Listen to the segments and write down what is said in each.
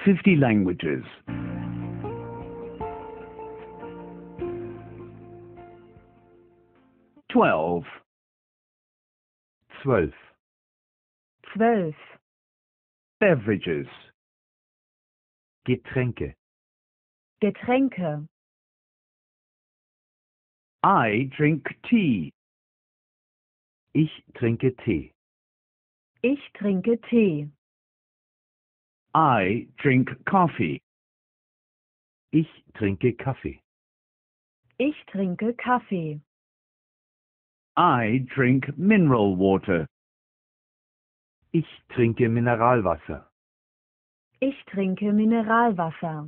50 languages. 12. 12. 12. Beverages. Getränke. Getränke. I drink tea. Ich trinke Tee. Ich trinke Tee. I drink coffee. Ich trinke Kaffee. Ich trinke Kaffee. I drink mineral water. Ich trinke Mineralwasser. Ich trinke Mineralwasser.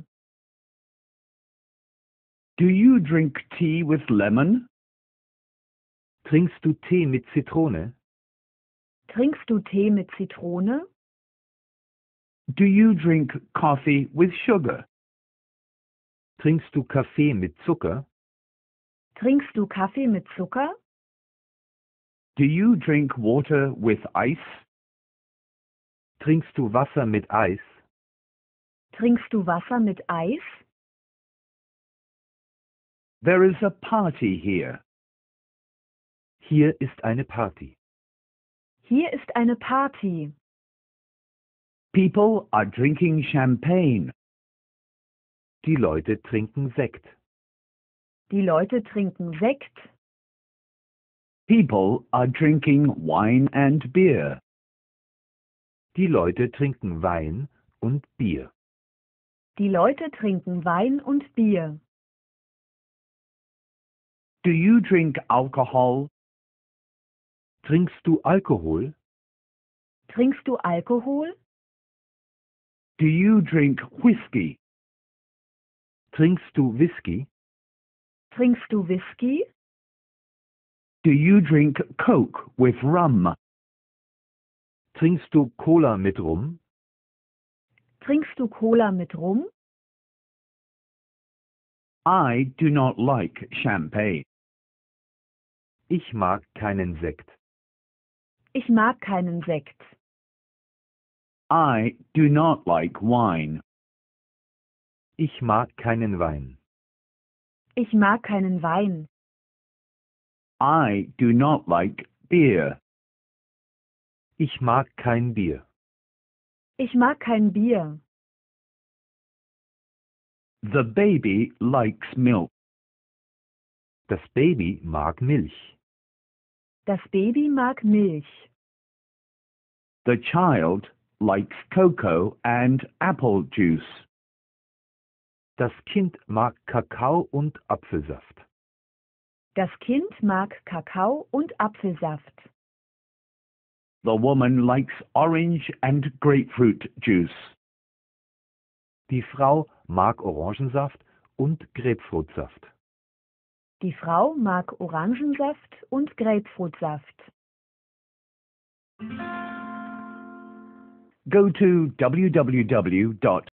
Do you drink tea with lemon? Trinkst du Tee mit Zitrone? Trinkst du Tee mit Zitrone? Do you drink coffee with sugar? Trinkst du Kaffee mit Zucker? Trinkst du Kaffee mit Zucker? Do you drink water with ice? Trinkst du Wasser mit Eis? Trinkst du Wasser mit Eis? There is a party here. Hier ist eine Party. Hier ist eine Party. People are drinking champagne. Die Leute trinken Sekt. Die Leute trinken Sekt. People are drinking wine and beer. Die Leute trinken Wein und Bier. Die Leute trinken Wein und Bier. Do you drink alcohol? Trinkst du Alkohol? Trinkst du Alkohol? Do you drink whiskey? Trinkst du Whisky? Trinkst du Whisky? Do you drink Coke with rum? Trinkst du Cola mit Rum? Trinkst du Cola mit Rum? I do not like champagne. Ich mag keinen Sekt. Ich mag keinen Sekt. I do not like wine. Ich mag keinen Wein. Ich mag keinen Wein. I do not like beer. Ich mag kein Bier. Ich mag kein Bier. The baby likes milk. Das Baby mag Milch. Das Baby mag Milch. The child likes cocoa and apple juice. Das Kind mag Kakao und Apfelsaft. Das Kind mag Kakao und Apfelsaft. The woman likes orange and grapefruit juice. Die Frau mag Orangensaft und Grapefruitsaft. Die Frau mag Orangensaft und Grapefruitsaft. Go to www